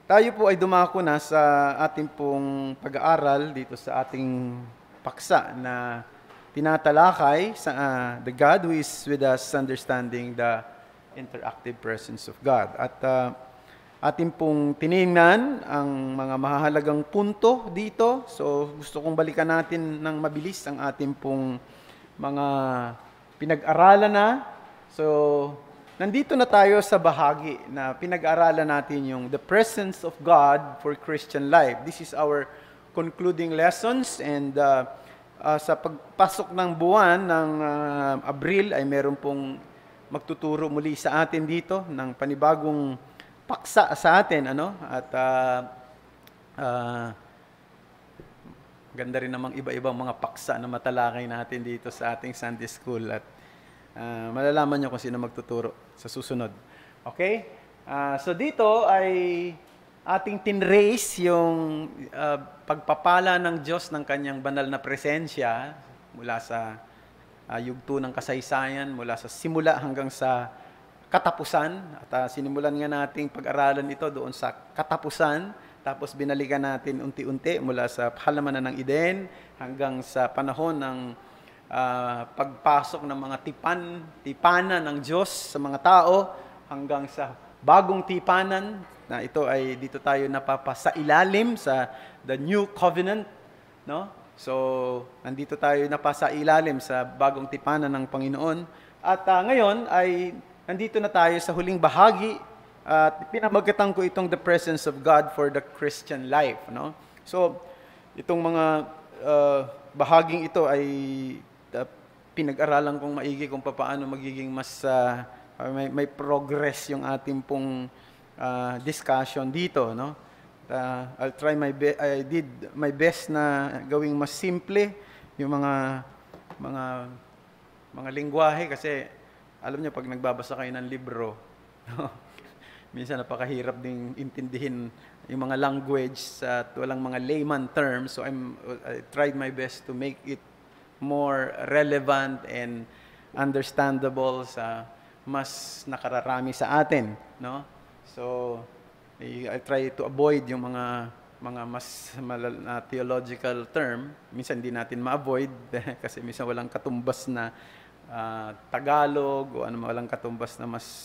Tayo po ay dumako na sa ating pong pag-aaral dito sa ating paksa na tinatalakay sa the God who is with us, understanding the interactive presence of God. At ating pong tiningnan ang mga mahahalagang punto dito. So gusto kong balikan natin ng mabilis ang ating pong mga pinag-aralan na. So nandito na tayo sa bahagi na pinag-aralan natin yung the presence of God for Christian life. This is our concluding lessons, and sa pagpasok ng buwan ng Abril ay meron pong magtuturo muli sa atin dito ng panibagong paksa sa atin, at ganda rin namang iba-ibang mga paksa na matalakay natin dito sa ating Sunday School, at malalaman nyo kung sino magtuturo sa susunod. Okay? So dito ay ating tinrace yung pagpapala ng Diyos ng kanyang banal na presensya mula sa yugto ng kasaysayan, mula sa simula hanggang sa katapusan. At sinimulan nga nating pag-aralan ito doon sa katapusan, tapos binalikan natin unti-unti mula sa halamanan ng Eden hanggang sa panahon ng pagpasok ng mga tipanan ng Diyos sa mga tao, hanggang sa bagong tipanan na ito ay dito tayo napapasailalim sa the new covenant, no? So nandito tayo napasailalim sa bagong tipanan ng Panginoon, at ngayon ay nandito na tayo sa huling bahagi, at pinamagatan ko itong the presence of God for the Christian life, no? So itong mga bahaging ito ay pinag-aralan kong maigi kung paano magiging mas may progress yung ating pong discussion dito, no? I did my best na gawing mas simple yung mga lengguwahe, kasi alam niyo pag nagbabasa kayo ng libro, no? Minsan napakahirap ding intindihin yung mga language at walang mga layman terms, so I tried my best to make it more relevant and understandable sa mas nakararami sa atin, no? So I try to avoid yung mga mas theological term. Minsan hindi natin ma-avoid kasi minsan walang katumbas na Tagalog, o walang katumbas na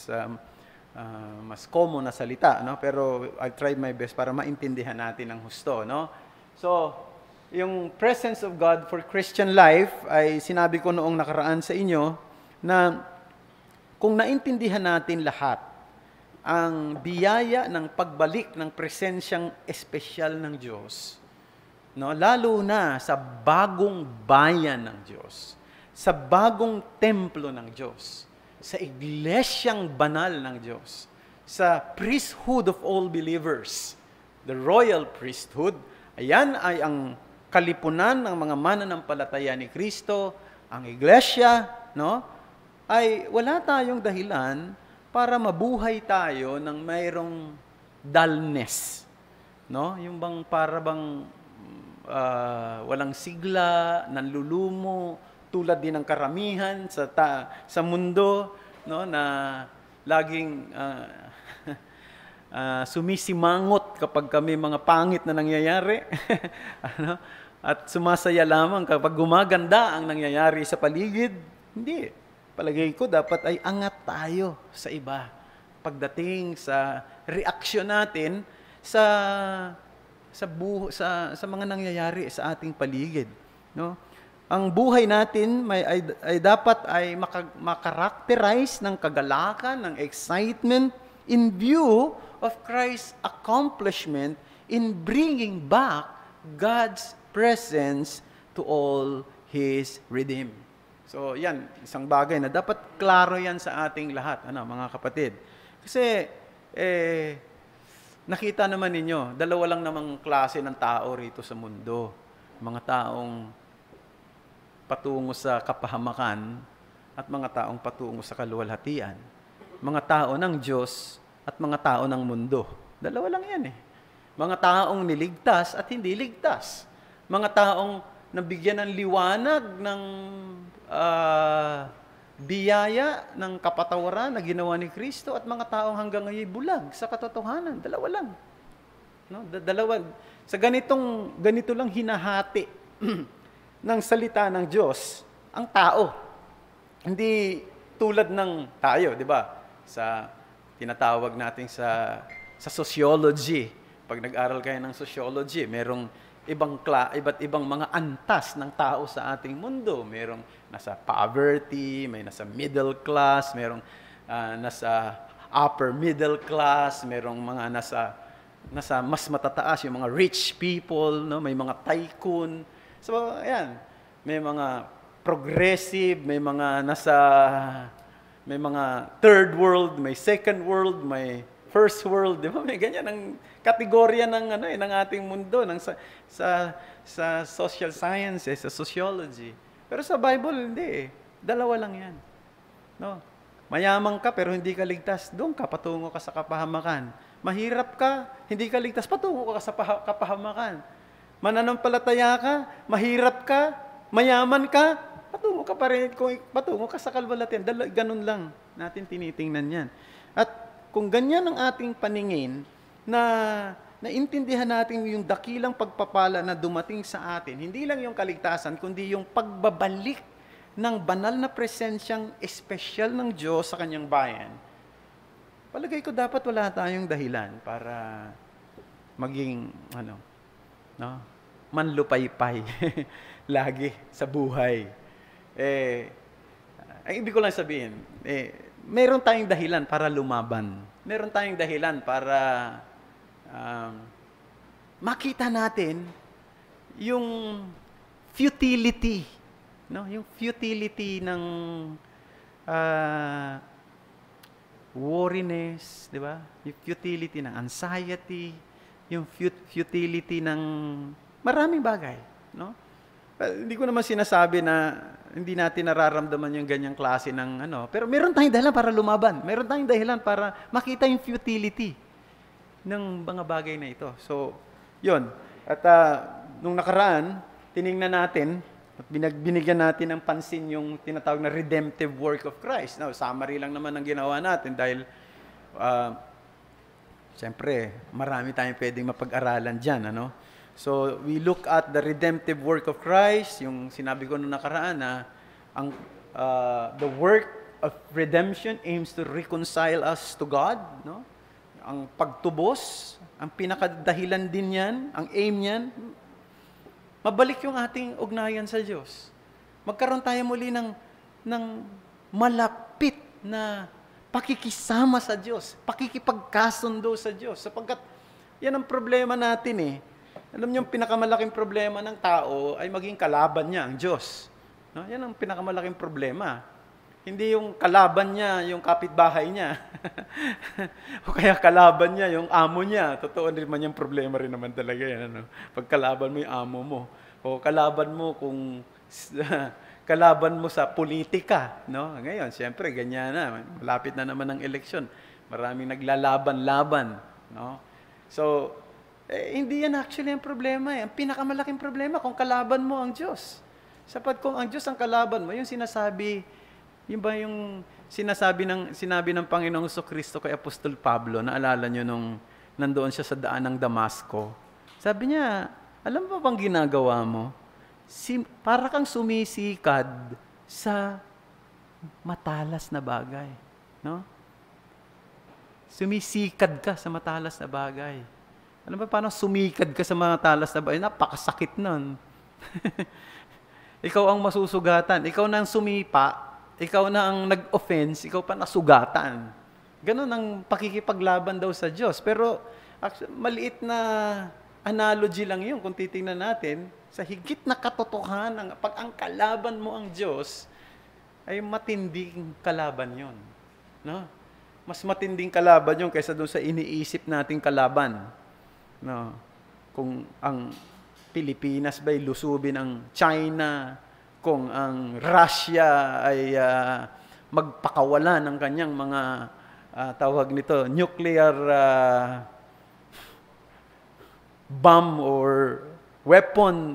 mas common na salita, no? Pero I tried my best para maintindihan natin ang husto, no? So yung presence of God for Christian life ay sinabi ko noong nakaraan sa inyo na kung naintindihan natin lahat ang biyaya ng pagbalik ng presensyang espesyal ng Diyos, no, lalo na sa bagong bayan ng Diyos, sa bagong templo ng Diyos, sa iglesyang banal ng Diyos, sa priesthood of all believers, the royal priesthood, ayan ay ang kalipunan ng mga mananampalataya ni Kristo, ang iglesia, no? Ay wala tayong dahilan para mabuhay tayo ng mayroong dullness, no? Yung bang para bang walang sigla, nanlulumo, tulad din ng karamihan sa mundo, no, na laging sumisimangot kapag kami mga pangit na nangyayari. At sumasaya lamang kapag gumaganda ang nangyayari sa paligid. Hindi. Palagay ko dapat ay angat tayo sa iba pagdating sa reaksyon natin sa mga nangyayari sa ating paligid, no? Ang buhay natin ay dapat ay makarakterize ng kagalakan, ng excitement in view of Christ's accomplishment in bringing back God's presence to all His redeemed. So yan, isang bagay na dapat klaro yan sa ating lahat, mga kapatid. Kasi nakita naman ninyo, dalawa lang namang klase ng tao rito sa mundo. Mga taong patungo sa kapahamakan at mga taong patungo sa kaluwalhatian. Mga tao ng Diyos at mga tao ng mundo. Dalawa lang yan . Mga taong niligtas at hindi ligtas. Mga taong nabigyan ng liwanag ng biyaya ng kapatawaran na ginawa ni Kristo, at mga taong hanggang ngayon bulag sa katotohanan. Dalawa lang. No? Dalawa. Sa ganito lang hinahati ng salita ng Diyos ang tao. Hindi tulad ng tayo, di ba? Sa tinatawag natin sa sociology. Pag nag-aral kayo ng sociology, merong iba't ibang mga antas ng tao sa ating mundo. Merong nasa poverty, may nasa middle class, merong nasa upper middle class, merong mga nasa mas matataas, yung mga rich people, no? May mga tycoon. So, ayan, may mga progressive, may mga third world, may second world, may first world, di ba? May ganyan ang kategorya ng ating mundo sa social sciences, sa sociology. Pero sa Bible hindi eh. Dalawa lang 'yan. No? Mayaman ka pero hindi ka ligtas, doon ka patungo ka sa kapahamakan. Mahirap ka, hindi ka ligtas, patungo ka sa kapahamakan. Mananampalataya ka, mahirap ka, mayaman ka, patungo ka pa rin, patungo ka sa kalwalatian. Ganun lang natin tinitingnan yan. At kung ganyan ang ating paningin, na naintindihan natin yung dakilang pagpapala na dumating sa atin, hindi lang yung kaligtasan, kundi yung pagbabalik ng banal na presensyang espesyal ng Diyos sa kanyang bayan, palagay ko dapat wala tayong dahilan para maging manlupaypay lagi sa buhay. Ang ibig ko lang sabihin, meron tayong dahilan para lumaban. Meron tayong dahilan para makita natin yung futility, no? Yung futility ng worriness, di ba? Yung futility ng anxiety, yung futility ng maraming bagay, no? Hindi ko naman sinasabi na hindi natin nararamdaman yung ganyang klase ng pero meron tayong dahilan para lumaban. Meron tayong dahilan para makita yung futility ng mga bagay na ito. So, yun. At nung nakaraan, tiningnan natin at binigyan natin ng pansin yung tinatawag na redemptive work of Christ. Now, summary lang naman ang ginawa natin dahil siyempre, marami tayong pwedeng mapag-aralan dyan, So, we look at the redemptive work of Christ, yung sinabi ko nung nakaraan na the work of redemption aims to reconcile us to God, no? Ang pagtubos, ang pinakadahilan din yan, ang aim niyan, mabalik yung ating ugnayan sa Diyos. Magkaroon tayo muli ng malapit na pakikisama sa Diyos, pakikipagkasundo sa Diyos, sapagkat yan ang problema natin eh. Alam niyo, yung pinakamalaking problema ng tao ay maging kalaban niya, ang Diyos. No? Yan ang pinakamalaking problema. Hindi yung kalaban niya, yung kapitbahay niya. O kaya kalaban niya, yung amo niya. Totoo naman yung problema rin naman talaga yan. Pag kalaban mo yung amo mo. O kalaban mo kalaban mo sa politika. No? Ngayon, siyempre, ganyan na. Malapit na naman ang eleksyon. Maraming naglalaban-laban. No? So, hindi yan actually ang problema. Ang pinakamalaking problema kung kalaban mo ang Diyos. Sapat kung ang Diyos ang kalaban mo, yung sinasabi sinabi ng Panginoong Kristo kay Apostol Pablo, naalala nyo nung nandoon siya sa daan ng Damasco. Sabi niya, alam mo bang ginagawa mo? Para kang sumisikad sa matalas na bagay. No? Sumisikad ka sa matalas na bagay. Alam ba paano sumikad ka sa matalas na bagay? Napakasakit nun. Ikaw ang masusugatan. Ikaw na ang sumipa. Ikaw na ang nag-offense. Ikaw pa nasugatan. Ganon ang pakikipaglaban daw sa Diyos. Pero maliit na analogy lang yun kung titingnan natin. Sa higit na katotohanan, pag ang kalaban mo ang Diyos, ay matinding kalaban yun. No? Mas matinding kalaban yun kaysa doon sa iniisip nating kalaban. No? Kung ang Pilipinas ba'y lusubin ang China, kung ang Russia ay magpakawala ng kanyang mga tawag nito, nuclear bomb or weapon,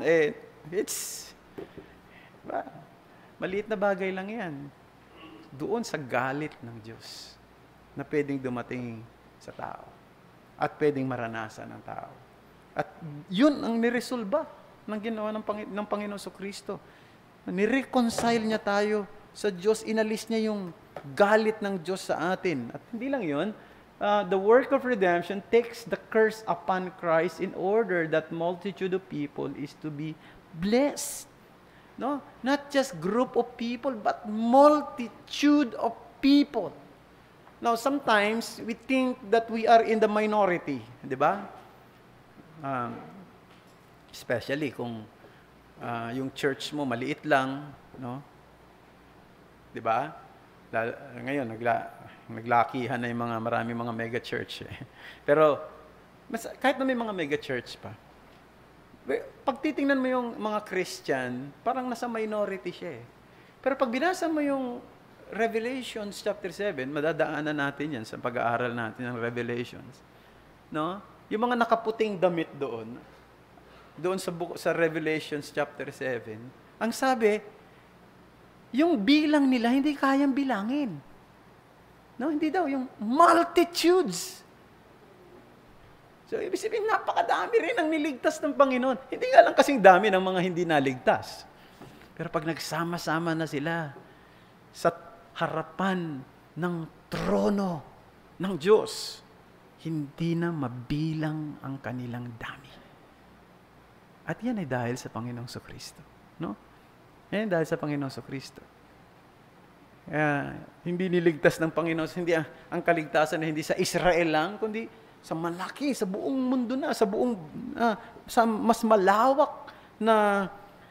maliit na bagay lang yan. Doon sa galit ng Diyos na pwedeng dumating sa tao at pwedeng maranasan ng tao. At yun ang niresolba ng ginawa ng Panginoon Kristo. Nireconcile niya tayo sa Diyos, inalis niya yung galit ng Diyos sa atin. At hindi lang yun, the work of redemption takes the curse upon Christ in order that multitude of people is to be blessed. No? Not just group of people, but multitude of people. Now, sometimes we think that we are in the minority, di ba? Especially kung yung church mo maliit lang, no? Di ba? Ngayon, naglakihan na yung marami mga mega church. Pero, kahit na may mga mega church pa, pag titingnan mo yung mga Christian, parang nasa minority siya eh. Pero pag binasa mo yung Revelations chapter 7, madadaanan natin yan sa pag-aaral natin ng Revelations. No? Yung mga nakaputing damit doon sa Revelations chapter 7, ang sabi, yung bilang nila hindi kayang bilangin. No, hindi daw, yung multitudes. So, ibig sabihin, napakadami rin ang niligtas ng Panginoon. Hindi nga lang kasing dami ng mga hindi naligtas. Pero pag nagsama-sama na sila sa harapan ng trono ng Diyos, hindi na mabilang ang kanilang dami. At yan ay dahil sa Panginoong Kristo. No? Yan ay dahil sa Panginoong Kristo. Hindi niligtas ng Panginoon, hindi ang kaligtasan na hindi sa Israel lang, kundi sa malaki, sa buong mundo na, sa mas malawak na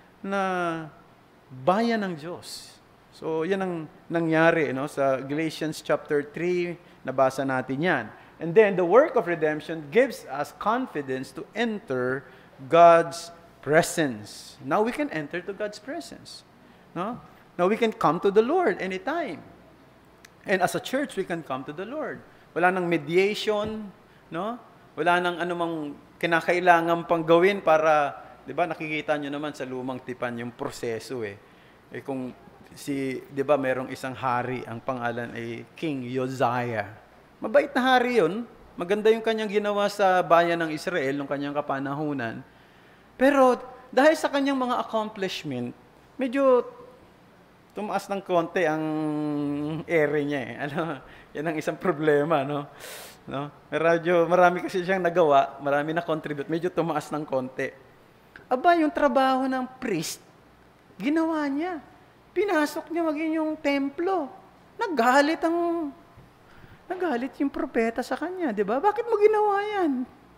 bayan ng Diyos. So, yan ang nangyari sa Galatians chapter 3, nabasa natin yan. And then, the work of redemption gives us confidence to enter God's presence. Now we can enter to God's presence. No? Now we can come to the Lord anytime. And as a church, we can come to the Lord. Wala nang mediation, no? Wala nang anumang kinakailangan pang gawin para, 'di ba, nakikita niyo naman sa lumang tipan yung proseso eh. Kung 'di ba, merong isang hari, ang pangalan ay King Uzziah. Mabait na hari 'yun. Maganda yung kanyang ginawa sa bayan ng Israel nung kanyang kapanahunan. Pero dahil sa kanyang mga accomplishment, medyo tumaas ng konti ang ere niya eh. Yan ang isang problema, no? Marami kasi siyang nagawa, marami na contribute, medyo tumaas ng konti. Aba, yung trabaho ng priest, ginawa niya. Pinasok niya maging yung templo. Nagalit yung propeta sa kanya, di ba? Bakit mo ginawa yan?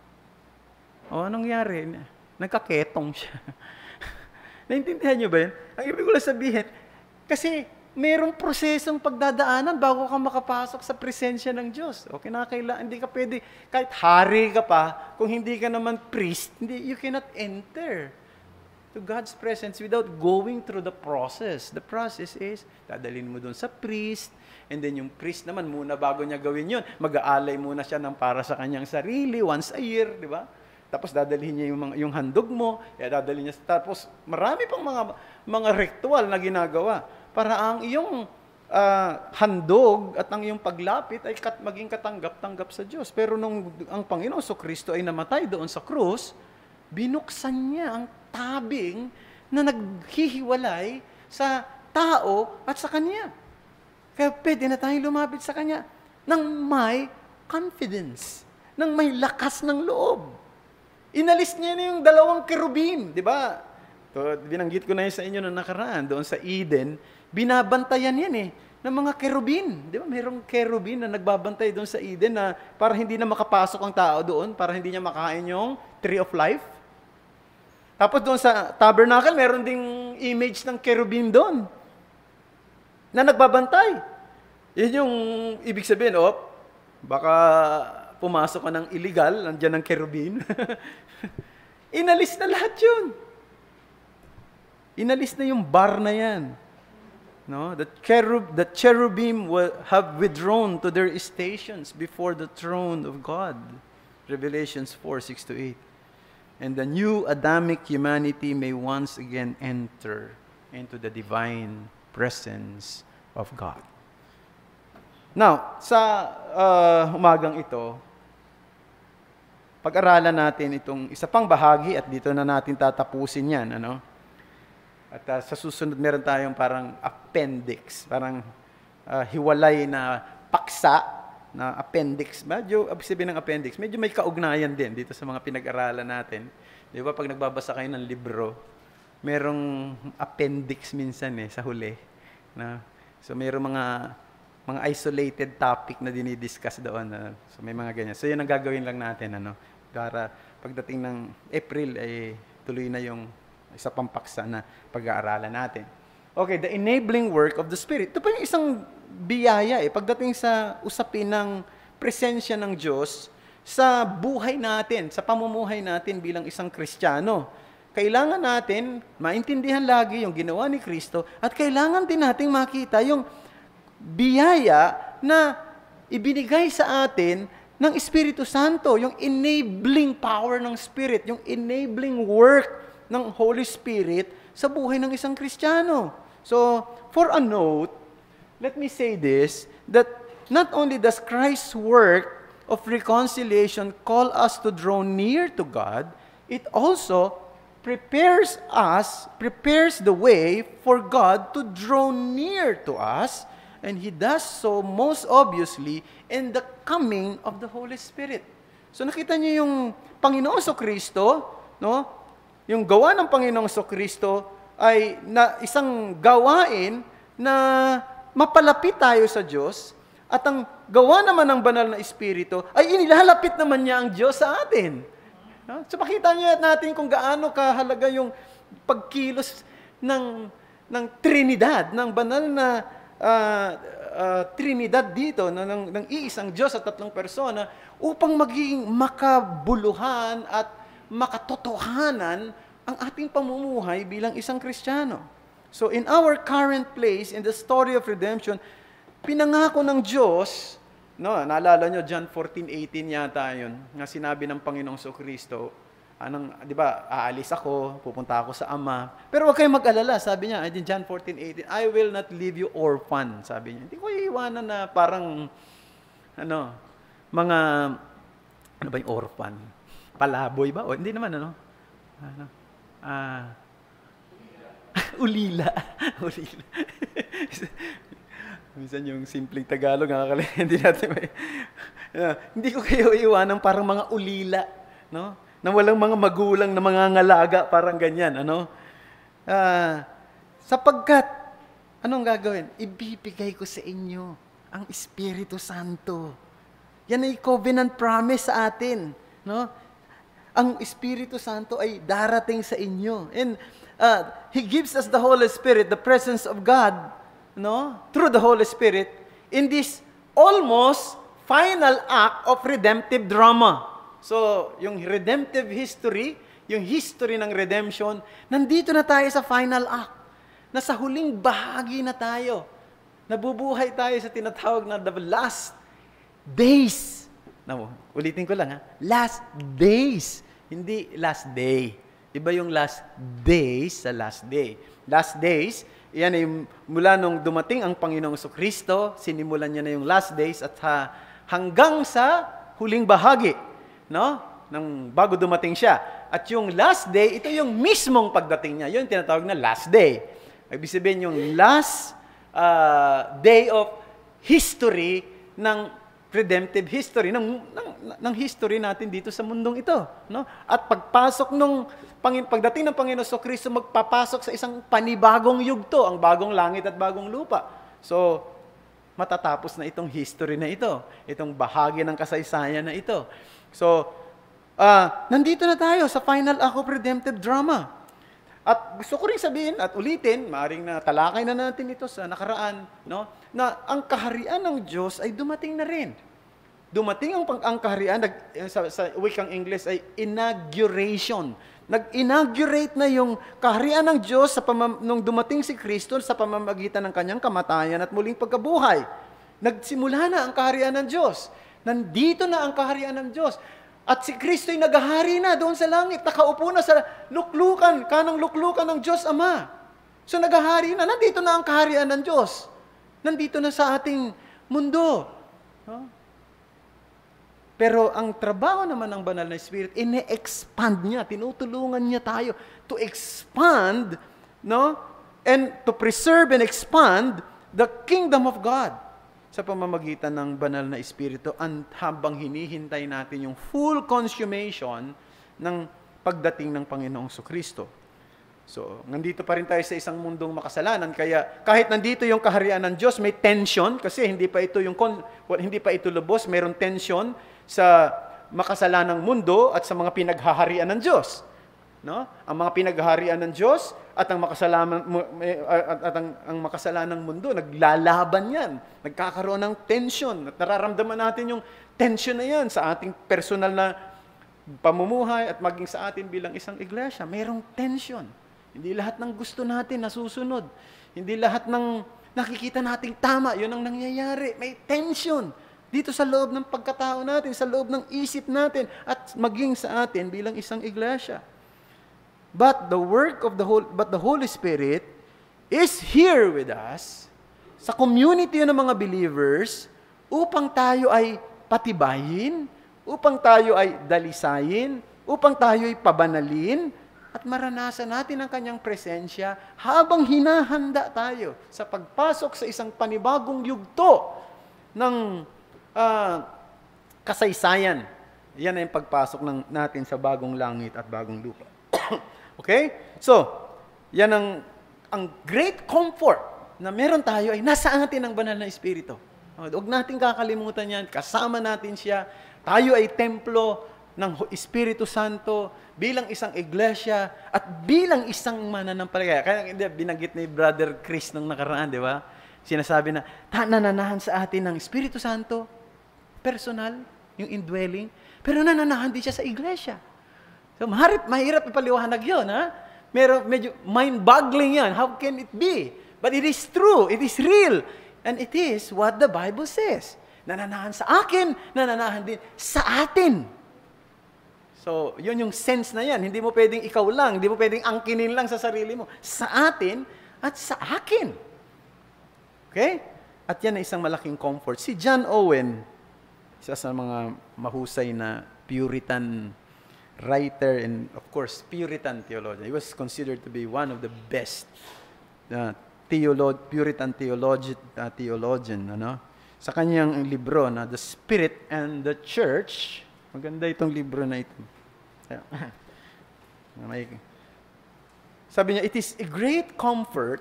Anong nangyari? Nagkaketong siya. Naintindihan niyo ba yun? Ang ibig ko lang sabihin, kasi mayroong prosesong pagdadaanan bago ka makapasok sa presensya ng Diyos. Hindi ka pwede, kahit hari ka pa, kung hindi ka naman priest, you cannot enter to God's presence without going through the process. The process is, dadalhin mo dun sa priest, and then yung priest naman muna bago niya gawin yun, mag-aalay muna siya ng para sa kanyang sarili, once a year, di ba? Tapos dadalhin niya yung handog mo, dadalhin niya, tapos marami pang mga ritual na ginagawa para ang iyong handog at ang iyong paglapit ay maging katanggap-tanggap sa Diyos. Pero nung ang Panginoon Kristo ay namatay doon sa krus, binuksan niya ang tabing na naghihiwalay sa tao at sa Kanya. Kaya pwede na tayong lumapit sa Kanya ng may confidence, ng may lakas ng loob. Inalis niya na yung dalawang kerubin, di ba? Binanggit ko na yun sa inyo na nakaraan, doon sa Eden, binabantayan yan ng mga kerubin. Di ba? Mayroong kerubin na nagbabantay doon sa Eden na para hindi na makapasok ang tao doon, para hindi niya makain yung tree of life. Tapos doon sa tabernacle, meron ding image ng kerubin doon na nagbabantay. Yun yung ibig sabihin, baka pumasok ka ng illegal, nandiyan ng kerubin. Inalis na lahat yun. Inalis na yung bar na yan. No? The cherubim have withdrawn to their stations before the throne of God. Revelations 4:6-8. And the new Adamic humanity may once again enter into the divine presence of God. Now, sa umagang ito, pag-aralan natin itong isa pang bahagi at dito na natin tatapusin yan. At sa susunod meron tayong parang appendix, parang hiwalay na paksa na appendix. Medyo, sabihin ng appendix, medyo may kaugnayan din dito sa mga pinag-aralan natin. Di ba, pag nagbabasa kayo ng libro, merong appendix minsan sa huli. So, merong mga isolated topic na dinidiscuss doon. So, may mga ganyan. So, yun ang gagawin lang natin. Para pagdating ng April, ay tuloy na yung isa pang paksa na pag-aaralan natin. Okay, the enabling work of the Spirit. Ito pa yung isang biyaya pagdating sa usapin ng presensya ng Diyos sa buhay natin, sa pamumuhay natin bilang isang Kristiyano. Kailangan natin maintindihan lagi yung ginawa ni Kristo at kailangan din nating makita yung biyaya na ibinigay sa atin ng Espiritu Santo, yung enabling power ng Spirit, yung enabling work ng Holy Spirit sa buhay ng isang Kristiyano. So, for a note, let me say this, that not only does Christ's work of reconciliation call us to draw near to God, it also prepares the way for God to draw near to us, and He does so most obviously in the coming of the Holy Spirit. So nakita niyo yung Panginoong Kristo, yung gawa ng Panginoong Kristo ay isang gawain na mapalapit tayo sa Diyos, at ang gawa naman ng banal na Espiritu ay inilalapit naman niya ang Diyos sa atin. So makita niya natin kung gaano kahalaga yung pagkilos ng Trinidad, ng banal na Trinidad dito, ng iisang Diyos sa tatlong persona, upang maging makabuluhan at makatotohanan ang ating pamumuhay bilang isang Kristiyano. So in our current place, in the story of redemption, pinangako ng Diyos, naalala nyo, John 14:18 yata yun, nga sinabi ng Panginoong Kristo, di ba, aalis ako, pupunta ako sa Ama. Pero huwag kayong mag-alala, sabi niya, John 14:18, I will not leave you orphan, sabi niya. Hindi ko iiwanan na parang, mga, ano ba yung orphan? Palaboy ba? O, hindi naman, ulila. Ulila. Minsan yung simpleng Tagalog, hindi natin hindi ko kayo iiwanan parang mga ulila, na walang mga magulang na mga ngalaga, parang ganyan, sapagkat, anong gagawin? Ibibigay ko sa inyo ang Espiritu Santo. Yan ay covenant promise sa atin, Ang Espiritu Santo ay darating sa inyo. And He gives us the Holy Spirit, the presence of God, through the Holy Spirit, in this almost final act of redemptive drama. So, yung redemptive history, yung history ng redemption, nandito na tayo sa final act. Nasa huling bahagi na tayo. Nabubuhay tayo sa tinatawag na the last days. Ulitin ko lang, last days. Hindi last day. Iba yung last days sa last day. Last days, yan ay mula nung dumating ang Panginoong Kristo, sinimulan niya na yung last days at hanggang sa huling bahagi, nang bago dumating siya. At yung last day, ito yung mismong pagdating niya. Yun tinatawag na last day. Ibig sabihin yung last day of history ng redemptive history, ng history natin dito sa mundong ito. At pagdating ng Panginoon Kristo, magpapasok sa isang panibagong yugto, ang bagong langit at bagong lupa. So, matatapos na itong history na ito, itong bahagi ng kasaysayan na ito. So, nandito na tayo sa final act of redemptive drama. At gusto ko rin sabihin at ulitin, maaring na talakay na natin ito sa nakaraan, na ang kaharian ng Diyos ay dumating na rin. Dumating ang kaharian, sa wikang English ay inauguration. Nag-inaugurate na yung kaharian ng Diyos nung dumating si Kristo sa pamamagitan ng kanyang kamatayan at muling pagkabuhay. Nagsimula na ang kaharian ng Diyos. Nandito na ang kaharian ng Diyos. At si Kristo ay naghahari na doon sa langit. Nakaupo na sa kanang luklukan ng Diyos Ama. So naghahari na. Nandito na ang kaharian ng Diyos. Nandito na sa ating mundo. Pero ang trabaho naman ng banal na Spirit, ine-expand niya, tinutulungan niya tayo to expand, no? And to preserve and expand the kingdom of God sa pamamagitan ng banal na Espiritu habang hinihintay natin yung full consummation ng pagdating ng Panginoong Kristo. So, nandito pa rin tayo sa isang mundong makasalanan, kaya kahit nandito yung kaharian ng Diyos, may tension kasi hindi pa ito lubos, mayroong tension sa makasalanang mundo at sa mga pinaghaharian ng Diyos. No? Ang mga pinaghaharian ng Diyos at ang makasalanang mundo, naglalaban yan. Nagkakaroon ng tension at nararamdaman natin yung tension na yan sa ating personal na pamumuhay at maging sa atin bilang isang iglesia. Mayroong tension. Hindi lahat ng gusto natin nasusunod. Hindi lahat ng nakikita nating tama, yun ang nangyayari. May tension dito sa loob ng pagkatao natin, sa loob ng isip natin, at maging sa atin bilang isang iglesia. But the Holy Spirit is here with us sa community ng mga believers upang tayo ay patibayin, upang tayo ay dalisayin, upang tayo ay pabanalin, at maranasan natin ang kanyang presensya habang hinahanda tayo sa pagpasok sa isang panibagong yugto ng kasaysayan. Yan ay yung pagpasok natin sa bagong langit at bagong lupa. Okay? So, yan ang great comfort na meron tayo ay nasa atin ang banal na Espiritu. Huwag natin kakalimutan yan. Kasama natin siya. Tayo ay templo ng Espiritu Santo bilang isang iglesia at bilang isang mananampalataya. Kaya binanggit ni Brother Chris nung nakaraan, di ba? Sinasabi na, nananahan sa atin ng Espiritu Santo, personal, yung indwelling, pero nananahan din siya sa iglesia. So, mahirap ipaliwanag yun, ha? Medyo mind-boggling yan. How can it be? But it is true. It is real. And it is what the Bible says. Nananahan sa akin, nananahan din sa atin. So, yun yung sense na yan. Hindi mo pwedeng ikaw lang, hindi mo pwedeng angkinin lang sa sarili mo. Sa atin at sa akin. Okay? At yan ay isang malaking comfort. Si John Owen, isa sa mga mahusay na Puritan writer and, of course, Puritan theologian. He was considered to be one of the best Puritan theologian. Ano? Sa kanyang libro na The Spirit and the Church, maganda itong libro na ito. Sabi niya, it is a great comfort,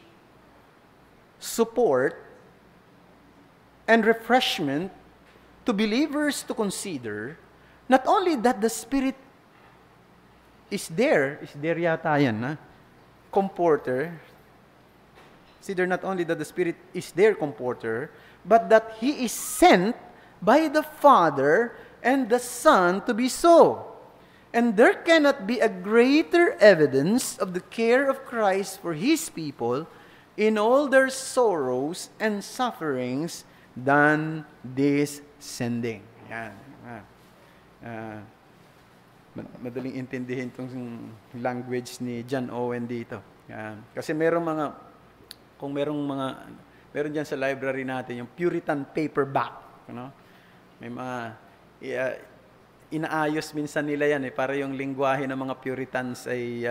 support, and refreshment to believers to consider not only that the Spirit is there yata yan, ha? Comforter. Consider not only that the Spirit is their comforter, but that He is sent by the Father and the Son to be so. And there cannot be a greater evidence of the care of Christ for His people in all their sorrows and sufferings than this sending. Yan. Madaling intindihin itong language ni John Owen dito. Yan. Kasi meron dyan sa library natin yung Puritan paperback. Ano? May mga inaayos minsan nila yan para yung lingwahe ng mga Puritans ay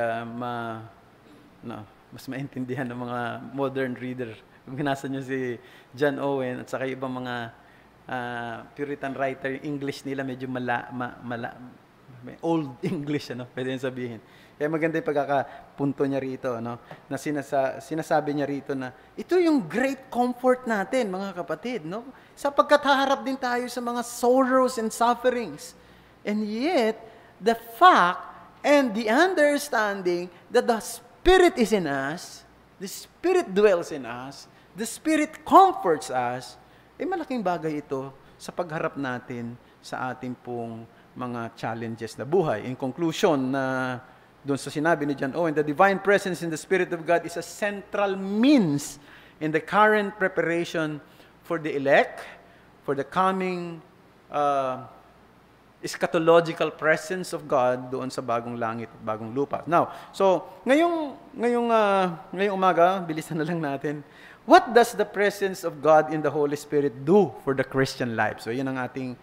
mas maintindihan ng mga modern reader. Kung binasa nyo si John Owen at saka ibang mga Puritan writer, English nila medyo may old English, pwede yung sabihin. Kaya maganda yung pagkakapunto niya rito, na sinasabi niya rito na ito yung great comfort natin, mga kapatid, sapagkat haharap din tayo sa mga sorrows and sufferings. And yet, the fact and the understanding that the Spirit is in us, the Spirit dwells in us, the Spirit comforts us, malaking bagay ito sa pagharap natin sa ating pong mga challenges na buhay. In conclusion, doon sa sinabi ni John Owen, the divine presence in the Spirit of God is a central means in the current preparation for the elect, for the coming eschatological presence of God doon sa bagong langit at bagong lupa. Now, so ngayong umaga, bilisan na lang natin. What does the presence of God in the Holy Spirit do for the Christian life? So, yun ang ating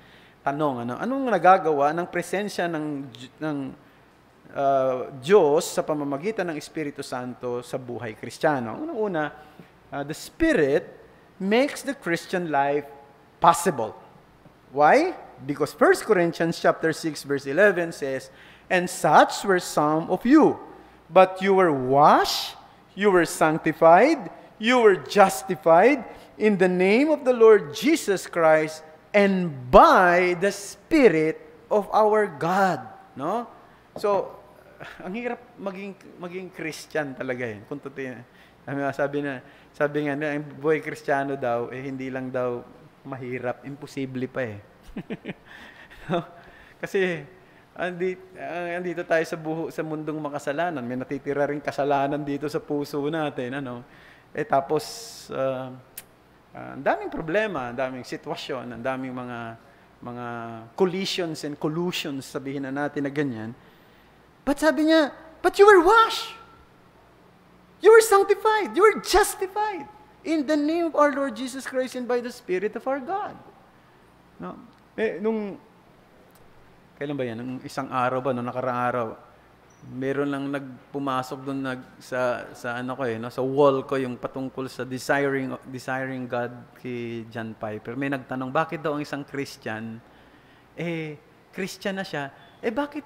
tanong, anong nagagawa ng presensya ng Diyos sa pamamagitan ng Espiritu Santo sa buhay Kristiyano? Unang-una, the Spirit makes the Christian life possible. Why? Because 1 Corinthians chapter 6 verse 11 says, "And such were some of you, but you were washed, you were sanctified, you were justified in the name of the Lord Jesus Christ and by the Spirit of our God." No? So, ang hirap maging Christian talaga eh. Kung totoo, sabi nga, ang buhay Kristiyano daw, hindi lang daw mahirap, imposible pa eh. No? Kasi, andito tayo sa mundong makasalanan. May natitira ring kasalanan dito sa puso natin. Tapos, ang daming problema, ang daming sitwasyon, ang daming mga collisions and collusions, sabihin na natin na ganyan. But sabi niya, but you were washed. You were sanctified. You were justified in the name of our Lord Jesus Christ and by the Spirit of our God. No? Kailan ba yan? Nung isang araw ba, nung nakaraang araw, meron lang nagpumasok doon sa wall ko yung patungkol sa desiring God kay John Piper. May nagtanong, bakit daw ang isang Christian, Christian na siya, bakit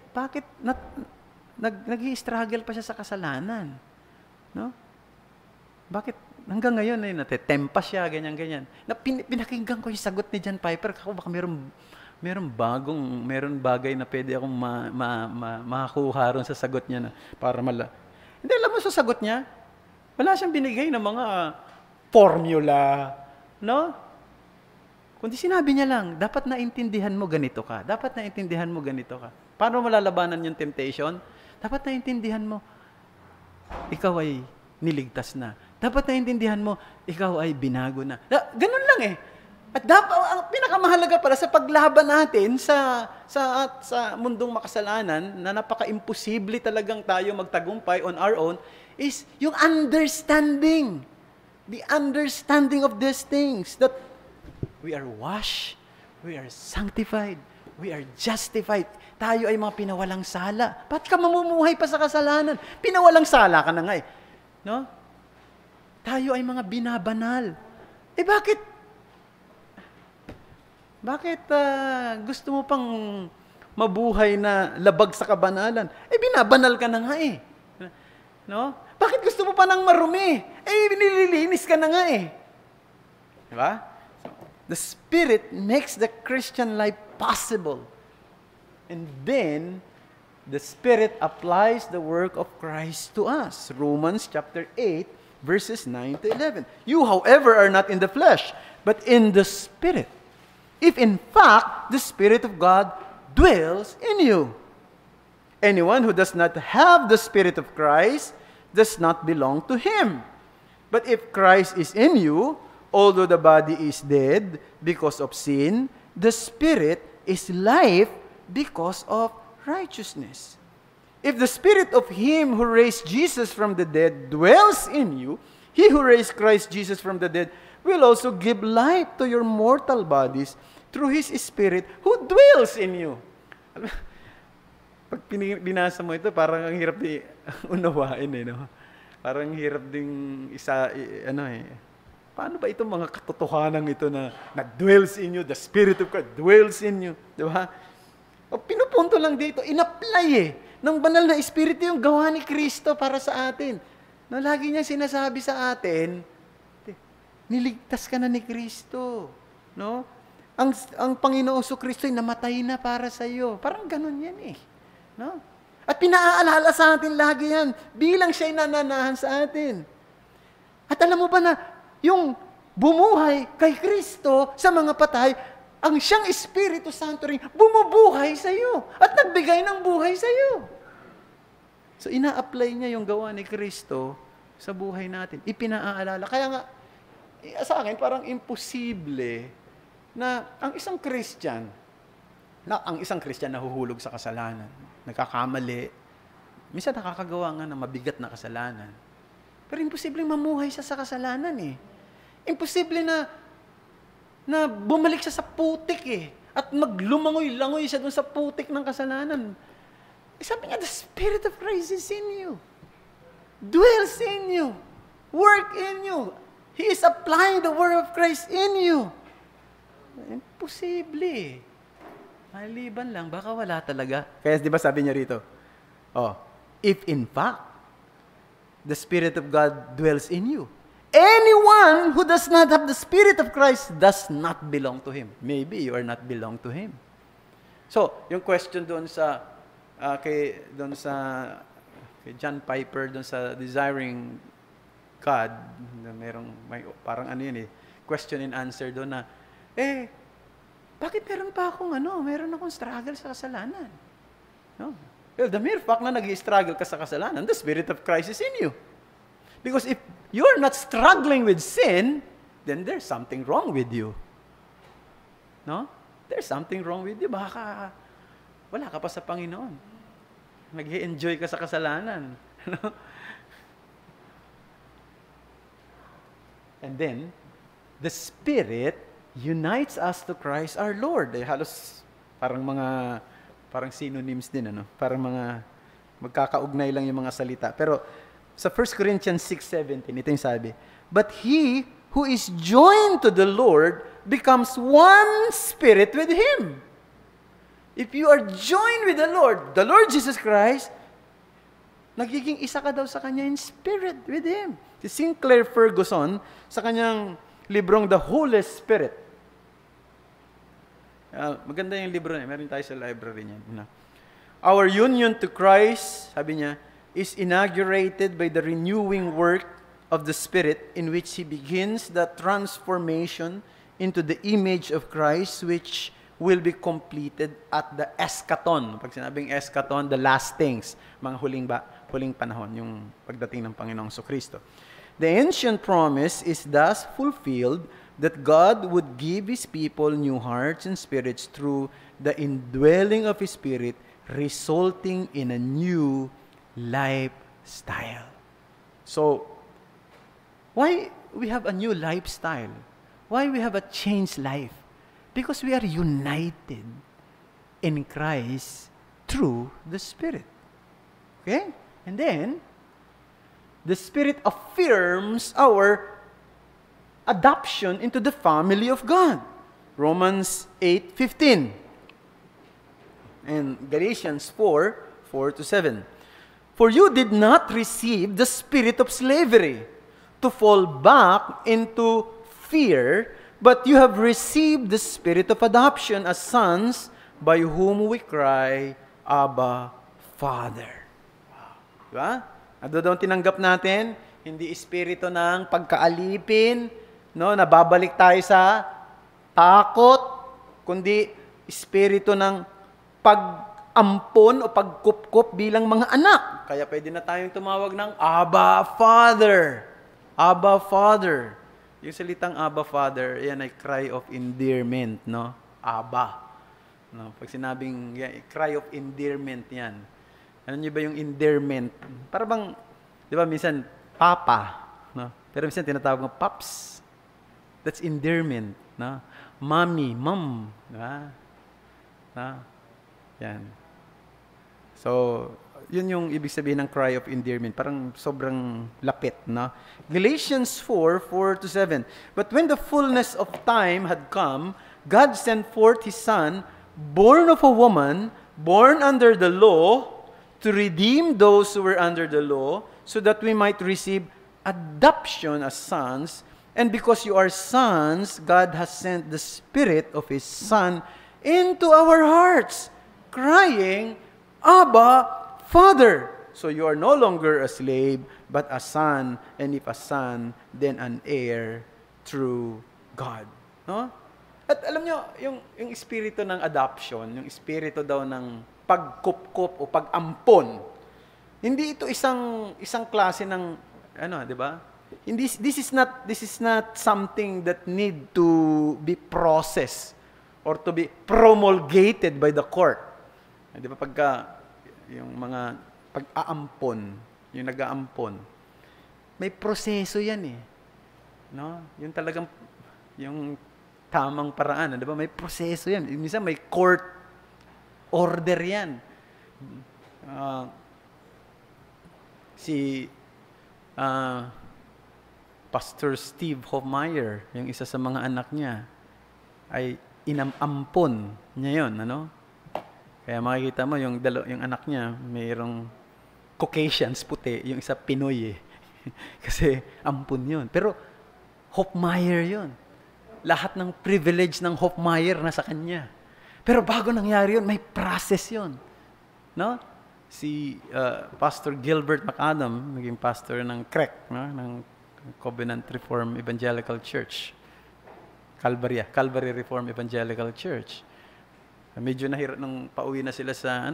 nag-i-struggle pa siya sa kasalanan? No? Bakit hanggang ngayon natetempa siya, ganyan-ganyan. Pinakinggan ko yung sagot ni John Piper, ako baka meron bagay na pwede akong makakuha ron sa sagot niya na para Hindi, alam mo sa sagot niya, wala siyang binigay ng mga formula, no? Kundi sinabi niya lang, dapat naintindihan mo ganito ka. Dapat naintindihan mo ganito ka. Paano malalabanan yung temptation? Dapat naintindihan mo, ikaw ay niligtas na. Dapat naintindihan mo, ikaw ay binago na. Ganun lang eh. At ang pinakamahalaga pala sa paglaban natin sa mundong makasalanan na napaka-imposible talagang tayo magtagumpay on our own is yung understanding. The understanding of these things that we are washed, we are sanctified, we are justified. Tayo ay mga pinawalang sala. Ba't ka mamumuhay pa sa kasalanan? Pinawalang sala ka na nga eh. No? Tayo ay mga binabanal. Bakit gusto mo pang mabuhay na labag sa kabanalan? Binabanal ka na nga eh. No? Bakit gusto mo pa ng marumi? Nililinis ka na nga eh. Diba? So, the Spirit makes the Christian life possible. And then, the Spirit applies the work of Christ to us. Romans chapter 8, verses 9 to 11. You, however, are not in the flesh, but in the Spirit. If in fact, the Spirit of God dwells in you. Anyone who does not have the Spirit of Christ does not belong to Him. But if Christ is in you, although the body is dead because of sin, the Spirit is life because of righteousness. If the Spirit of Him who raised Jesus from the dead dwells in you, He who raised Christ Jesus from the dead will also give life to your mortal bodies through His Spirit who dwells in you. Pag binasa mo ito, parang ang hirap di unawain eh, no? Parang hirap ding paano ba itong mga katotohanan ito na dwells in you, the Spirit of God dwells in you, di ba? O pinupunto lang dito, in-apply ng banal na Espiritu yung gawa ni Kristo para sa atin. No, lagi niya sinasabi sa atin, niligtas ka na ni Kristo. No? Ang Panginoong Kristo ay namatay na para sa iyo. Parang ganun yan eh. No? At pinaaalala sa atin lagi yan, bilang siya'y nananahan sa atin. At alam mo ba na, yung bumuhay kay Kristo sa mga patay, ang siyang Espiritu Santo rin bumubuhay sa iyo at nagbigay ng buhay sa iyo. So, ina-apply niya yung gawa ni Kristo sa buhay natin. Ipinaaalala. Kaya nga, sa akin, parang imposible na ang isang Christian nahuhulog sa kasalanan, nagkakamali, minsan nakakagawa nga ng mabigat na kasalanan. Pero imposible mamuhay siya sa kasalanan eh. Imposible na bumalik siya sa putik eh. At maglumangoy-langoy siya dun sa putik ng kasalanan. Sabi niya, the Spirit of Christ is in you. Dwells in you. Work in you. He is applying the word of Christ in you. Imposible. Maliban lang, baka wala talaga. Kaya di ba sabi niya rito, if in fact, the Spirit of God dwells in you, anyone who does not have the Spirit of Christ does not belong to Him. Maybe you are not belong to Him. So, yung question doon sa kay John Piper doon sa Desiring God, may parang ano yun question and answer doon na, bakit meron akong struggle sa kasalanan? No? Well, the mere fact na nag-struggle ka sa kasalanan, the Spirit of Christ is in you. Because if you're not struggling with sin, then there's something wrong with you. No? There's something wrong with you. Baka wala ka pa sa Panginoon. Nag-enjoy ka sa kasalanan. And then, the Spirit unites us to Christ our Lord. Halos parang synonyms din, Parang magkakaugnay lang yung mga salita. Pero sa 1 Corinthians 6:17, ito yung sabi, but he who is joined to the Lord becomes one spirit with Him. If you are joined with the Lord Jesus Christ, nagiging isa ka daw sa Kanya in spirit with Him. Si Sinclair Ferguson, sa kanyang librong The Holy Spirit, maganda yung libro niya, meron tayo sa library niya. Our union to Christ, sabi niya, is inaugurated by the renewing work of the Spirit in which He begins the transformation into the image of Christ which will be completed at the eschaton. Pag sinabing eschaton, the last things, mga huling panahon, yung pagdating ng Panginoong Kristo. The ancient promise is thus fulfilled that God would give His people new hearts and spirits through the indwelling of His Spirit, resulting in a new lifestyle. So, why we have a new lifestyle? Why we have a changed life? Because we are united in Christ through the Spirit. Okay? And then, the Spirit affirms our adoption into the family of God. Romans 8:15. And Galatians 4:4-7. For you did not receive the spirit of slavery to fall back into fear, but you have received the spirit of adoption as sons, by whom we cry, Abba, Father. Diba? Ano daw tinanggap natin? Hindi espiritu ng pagkaalipin, nababalik tayo sa takot, kundi espiritu ng pag-ampon o pagkupkup bilang mga anak. Kaya pwede na tayong tumawag ng Abba, Father. Abba, Father. Yung salitang Abba, Father, yan ay cry of endearment, Abba. Pag sinabing cry of endearment yan. Ano niyo ba yung endearment? Para bang, di ba, minsan, Papa. Pero minsan tinatawag ng Paps. That's endearment. Mommy, Mom. Diba? Yan. So, yun yung ibig sabihin ng cry of endearment. Parang sobrang lapit, Galatians 4:4-7. But when the fullness of time had come, God sent forth His Son, born of a woman, born under the law, to redeem those who were under the law, so that we might receive adoption as sons. And because you are sons, God has sent the Spirit of His Son into our hearts, crying, Abba, Father. So you are no longer a slave, but a son, and if a son, then an heir through God. At alam nyo, yung espiritu ng adoption, yung espiritu daw ng pagkupkup o pag-ampon, hindi ito isang klase ng, di ba? This is not something that need to be processed or to be promulgated by the court. Di ba pagka yung mga pag-aampon, yung nag-aampon, may proseso yan . Yung talagang, yung tamang paraan. Di ba? May proseso yan. Minsan may court order yan. Si Pastor Steve Hofmeyer, yung isa sa mga anak niya, ay inampon niya yun, ano? Kaya makikita mo, yung anak niya, mayroong Caucasians, puti, yung isa Pinoy eh. Kasi ampun yun. Pero Hofmeyer yun. Lahat ng privilege ng Hofmeyer nasa kanya. Pero bago nangyari yun, may process yun. No? Si Pastor Gilbert McAdam, naging pastor ng CREC, no? Ng Covenant Reformed Evangelical Church. Calvary Reformed Evangelical Church. Medyo nahirap nung pauwi na sila sa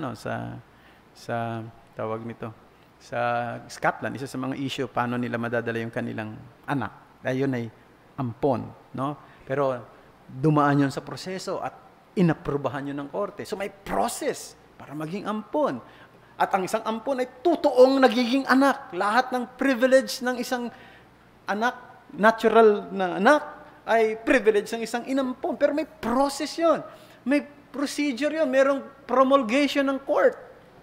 tawag nito, sa Scotland. Isa sa mga issue, paano nila madadala yung kanilang anak. Ayun ay ampon, no? Pero dumaan yun sa proseso at inaprubahan yun ng korte. So may process para maging ampon. At ang isang ampon ay totoong nagiging anak. Lahat ng privilege ng isang anak, natural na anak, ay privilege ng isang inampon. Pero may process yun. May procedure yun. Merong promulgation ng court.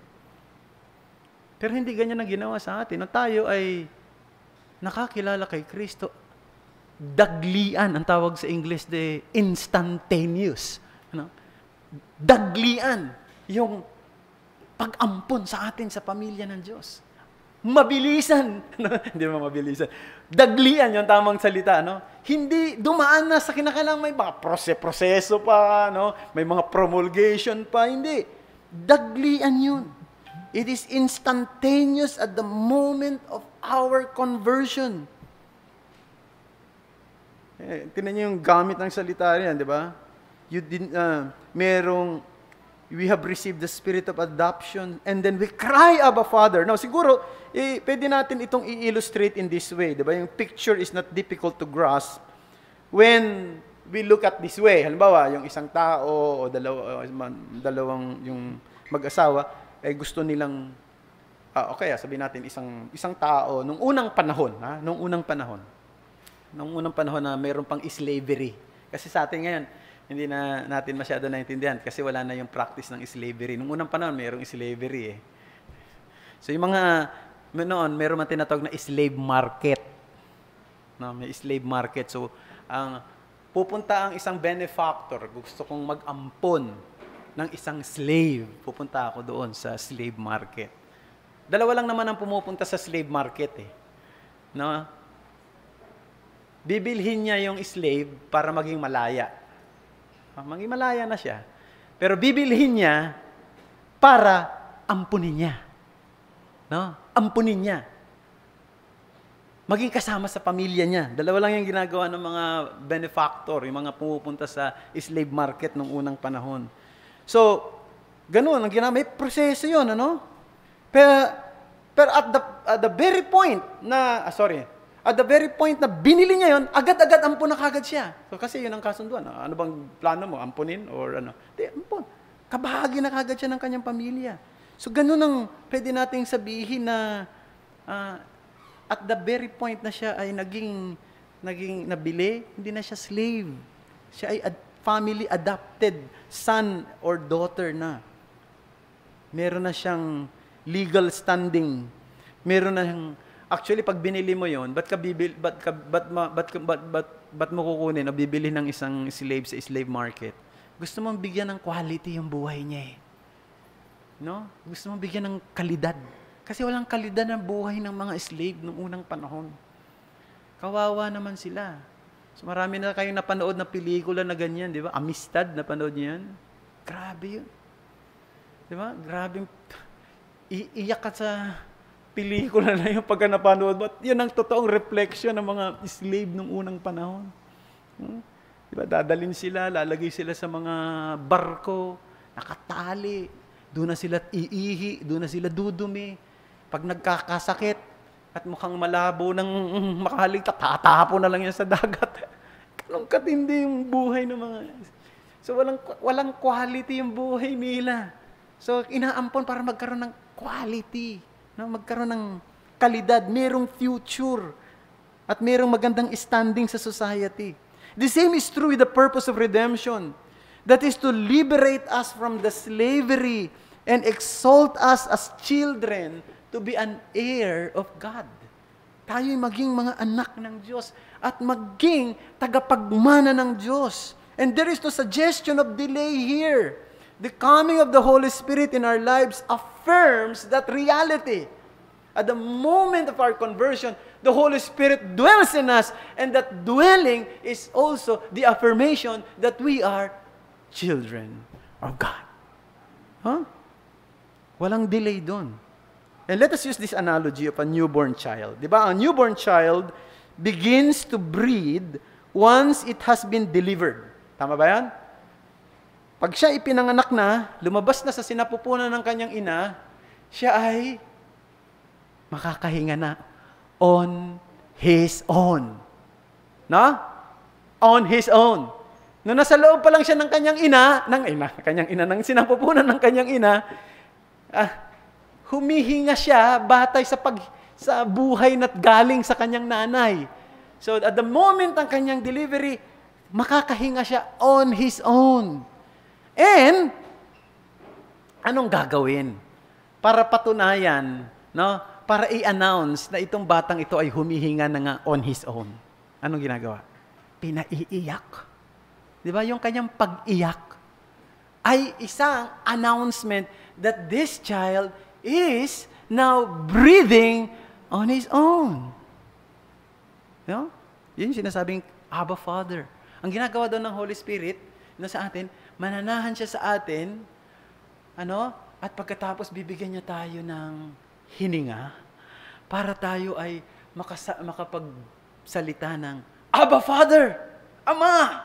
Pero hindi ganyan ang ginawa sa atin. Na tayo ay nakakilala kay Kristo. Daglian, ang tawag sa English, instantaneous. Ano? Daglian, yung pag-ampon sa atin sa pamilya ng Diyos. Mabilisan. Hindi mo mabilisan. Daglian yung tamang salita, no? Hindi dumaan na sa kinakailangan, may mga proseso pa, no? May mga promulgation pa, hindi. Daglian yun. It is instantaneous at the moment of our conversion. Tingnan niyo yung gamit ng salita riyan, di ba? We have received the spirit of adoption, and then we cry, Abba, Father. Now, siguro, pwede natin itong i-illustrate in this way, di ba? Yung picture is not difficult to grasp when we look at this way. Halimbawa, yung isang tao o dalawang yung mag-asawa, ay gusto nilang, sabihin natin, isang tao, nung unang panahon na mayroon pang slavery. Kasi sa atin ngayon, hindi na natin masyado naintindihan kasi wala na yung practice ng slavery. Nung unang panahon, mayroong slavery eh. So yung mga, noon, mayroon man tinatawag na slave market. No, may slave market. So, pupunta ang isang benefactor, gusto kong mag-ampon ng isang slave. Pupunta ako doon sa slave market. Dalawa lang naman ang pumupunta sa slave market eh. No? Bibilhin niya yung slave para maging malaya. Maging malaya na siya. Pero bibilhin niya para ampunin niya. No? Ampunin niya. Maging kasama sa pamilya niya. Dalawa lang yung ginagawa ng mga benefactor, yung mga pumupunta sa slave market nung unang panahon. So, ganun ang ginagawa. May proseso yun, ano? Pero at the very point na, at the very point na binili niya yon, agad-agad ampun na kagad siya. So, kasi yun ang kasunduan. Ano bang plano mo? Ampunin? Or ano? Di, ampun. Kabahagi na kagad siya ng kanyang pamilya. So, ganun ang pwede nating sabihin na at the very point na siya ay naging nabili, hindi na siya slave. Siya ay family adopted son or daughter na. Meron na siyang legal standing. Meron na siyang actually, pag binili mo yon, ba't mo kukunin o bibili ng isang slave sa slave market? Gusto mong bigyan ng quality yung buhay niya eh. No? Gusto mong bigyan ng kalidad. Kasi walang kalidad ng buhay ng mga slave noong unang panahon. Kawawa naman sila. So marami na kayong napanood na pelikula na ganyan, di ba? Amistad, napanood niyo yan? Grabe yun. Di ba? Grabe. Iiyak ka sa pelikula na yung pagka napanood. But yun ang totoong reflection ng mga slave nung unang panahon. Diba? Dadalhin sila, lalagay sila sa mga barko, nakatali. Doon na sila iihi, doon na sila dudumi. Pag nagkakasakit at mukhang malabo ng makahalig, tatapo na lang yan sa dagat. Ganun katindi yung buhay ng mga... So walang quality yung buhay nila. So inaampon para magkaroon ng quality. No, magkaroon ng kalidad, merong future, at merong magandang standing sa society. The same is true with the purpose of redemption. That is to liberate us from the slavery and exalt us as children to be an heir of God. Tayo'y maging mga anak ng Diyos at maging tagapagmana ng Diyos. And there is no suggestion of delay here. The coming of the Holy Spirit in our lives affirms that reality. At the moment of our conversion, the Holy Spirit dwells in us, and that dwelling is also the affirmation that we are children of God. Huh? Walang delay doon. And let us use this analogy of a newborn child. Diba? A newborn child begins to breathe once it has been delivered. Tama ba yan? Pag siya ipinanganak na, lumabas na sa sinapupunan ng kanyang ina, siya ay makakahinga na on his own. No? On his own. Nung nasa loob pa lang siya ng kanyang ng sinapupunan ng kanyang ina, humihinga siya batay sa buhay na't galing sa kanyang nanay. So at the moment ng kanyang delivery, makakahinga siya on his own. And anong gagawin para patunayan, no? Para i-announce na itong batang ito ay humihinga na nga on his own? Anong ginagawa? Pinaiiyak. Di ba? Yung kanyang pag-iyak ay isang announcement that this child is now breathing on his own. No? Yun yung sinasabing Abba Father. Ang ginagawa doon ng Holy Spirit na sa atin, mananahan siya sa atin, at pagkatapos bibigyan niya tayo ng hininga para tayo ay makapagsalita ng Abba Father! Ama!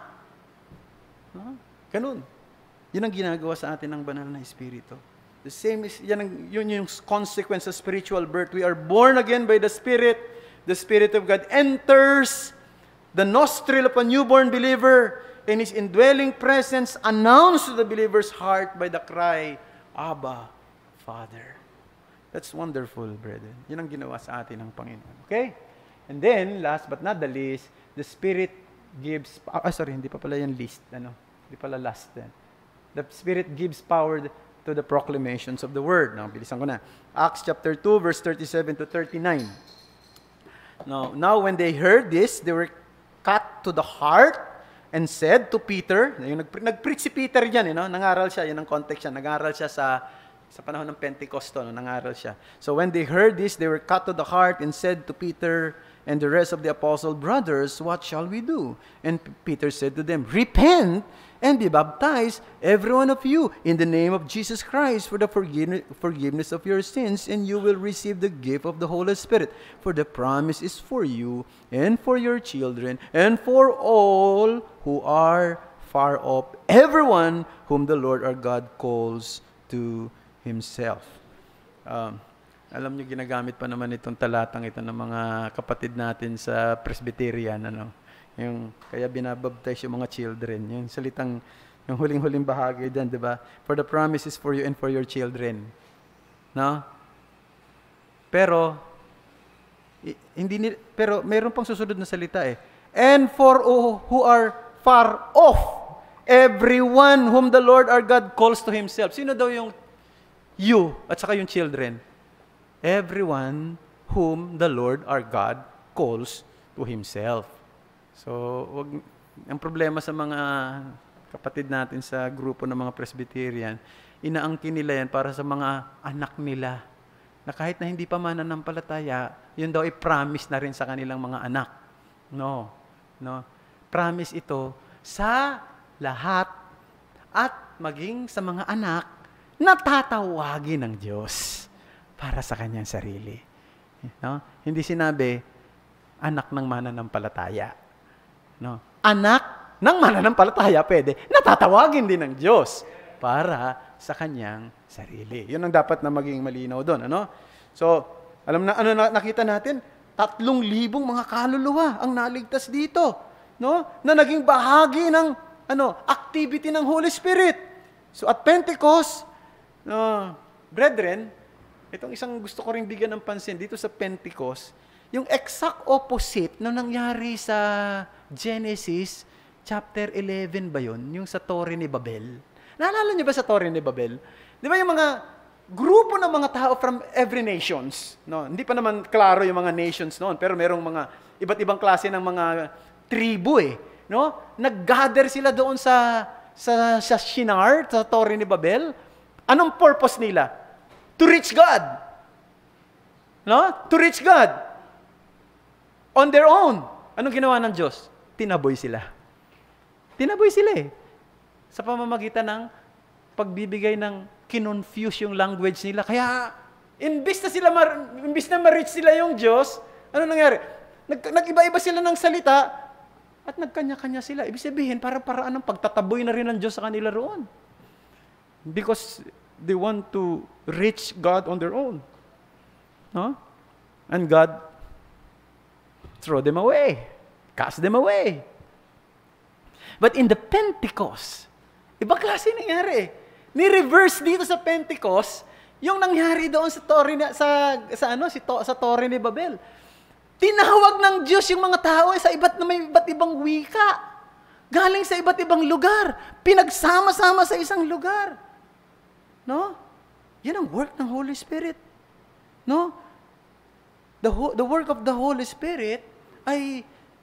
Ganun. Yun ang ginagawa sa atin ng banal na Espiritu. The same is, yun yung consequence of spiritual birth. We are born again by the Spirit. The Spirit of God enters the nostril of a newborn believer, and His indwelling presence announced to the believer's heart by the cry, Abba, Father. That's wonderful, brethren. Yun ang ginawa sa atin ng Panginoon. Okay? And then, last but not the least, the Spirit gives, hindi pa pala yung list. Hindi pala last then. The Spirit gives power to the proclamations of the Word. Now, bilisan ko na. Acts chapter 2, verse 37 to 39. Now when they heard this, they were cut to the heart and said to Peter, nag-preach si Peter yan, nangaral siya, yun ang context siya, nag-aral siya sa panahon ng Pentecost, nangaral siya. So when they heard this, they were cut to the heart and said to Peter and the rest of the apostle, brothers, what shall we do? And Peter said to them, repent and be baptized, every one of you, in the name of Jesus Christ, for the forgiveness of your sins, and you will receive the gift of the Holy Spirit. For the promise is for you, and for your children, and for all who are far off, everyone whom the Lord our God calls to Himself. Alam niyo, ginagamit pa naman itong talatang ito ng mga kapatid natin sa Presbyterian, kaya binabaptize yung mga children. Yung salitang, yung huling-huling bahagi dyan, di ba? For the promise is for you and for your children. No? Pero meron pang susunod na salita And for who are far off, everyone whom the Lord our God calls to Himself. Sino daw yung you at saka yung children? Everyone whom the Lord our God calls to Himself. So, ang problema sa mga kapatid natin sa grupo ng mga Presbyterian, inaangkin nila yan para sa mga anak nila, na kahit na hindi pa mananampalataya, yun daw i-promise na rin sa kanilang mga anak. No. Promise ito sa lahat at maging sa mga anak na tatawagin ng Diyos para sa kanyang sarili. No? Hindi sinabi, anak ng mananampalataya. No. Anak ng mananampalataya, pwede, natatawagin din ng Diyos para sa kanyang sarili. Yun ang dapat na maging malinaw doon. So, alam na, nakita natin? 3,000 mga kaluluwa ang naligtas dito. No? Na naging bahagi ng activity ng Holy Spirit. So, at Pentecost, brethren, itong isang gusto ko rin bigyan ng pansin dito sa Pentecost, yung exact opposite na nangyari sa Genesis, chapter 11 ba yun? Yung sa Torre ni Babel. Naalala niyo ba sa Torre ni Babel? Di ba yung mga grupo ng mga tao from every nations? No? Hindi pa naman klaro yung mga nations noon, pero merong mga iba't ibang klase ng mga tribu eh. No? Nag-gather sila doon sa Shinar, sa Torre ni Babel. Anong purpose nila? To reach God. No? To reach God. On their own. Anong ginawa ng Diyos? Tinaboy sila. Tinaboy sila eh. Sa pamamagitan ng pagbibigay ng kinonfuse yung language nila. Kaya, imbis na ma-reach sila yung Diyos, ano nangyari? Nag-iba-iba sila ng salita at nagkanya-kanya sila. Ibig sabihin, para-paraan ng pagtataboy na rin ng Diyos sa kanila roon. Because they want to reach God on their own. No? And God throw them away. Cast them away. But in the Pentecost, iba klase nangyari. Ni-reverse dito sa Pentecost, yung nangyari doon sa Torre sa Torre ni Babel. Tinawag ng Diyos yung mga tao sa may iba't ibang wika. Galing sa iba't ibang lugar. Pinagsama-sama sa isang lugar. No? Yan ang work ng Holy Spirit. No? The work of the Holy Spirit ay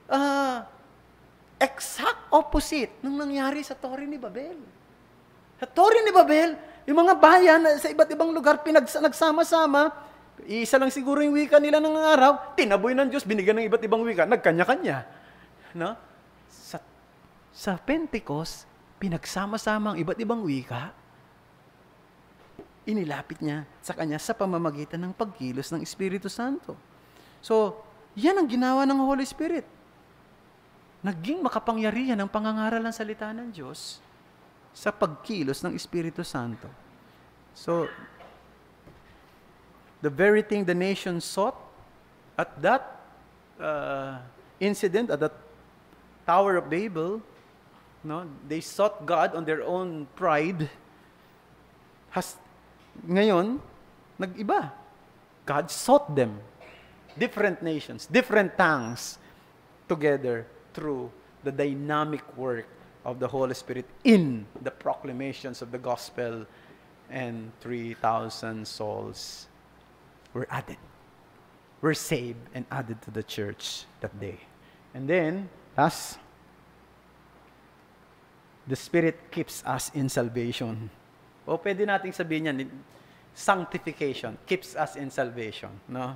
exact opposite ng nangyari sa Torre ni Babel. Sa Torre ni Babel, yung mga bayan sa iba't ibang lugar, nagsama-sama, isa lang siguro yung wika nila ng araw, tinaboy ng Diyos, binigyan ng iba't ibang wika, nagkanya-kanya. No? Sa Pentecost, pinagsama-sama ang iba't ibang wika, inilapit niya sa kanya sa pamamagitan ng pagkilos ng Espiritu Santo. So, yan ang ginawa ng Holy Spirit. Naging makapangyarihan ang pangangaral ng salita ng Diyos sa pagkilos ng Espiritu Santo. So, the very thing the nation sought at that incident, at that Tower of Babel, no, they sought God on their own pride. Ngayon, nag-iba. God sought them. Different nations, different tongues, together through the dynamic work of the Holy Spirit in the proclamations of the gospel, and 3,000 souls were added, were saved and added to the church that day. And then, thus, the Spirit keeps us in salvation. O pwede nating sabihin yan, sanctification keeps us in salvation. No?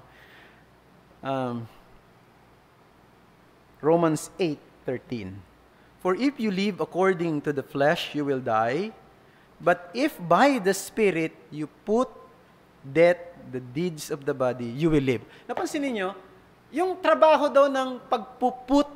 Romans 8:13. For if you live according to the flesh, you will die. But if by the Spirit you put death, the deeds of the body, you will live. Napansin niyo, yung trabaho daw ng pagpuput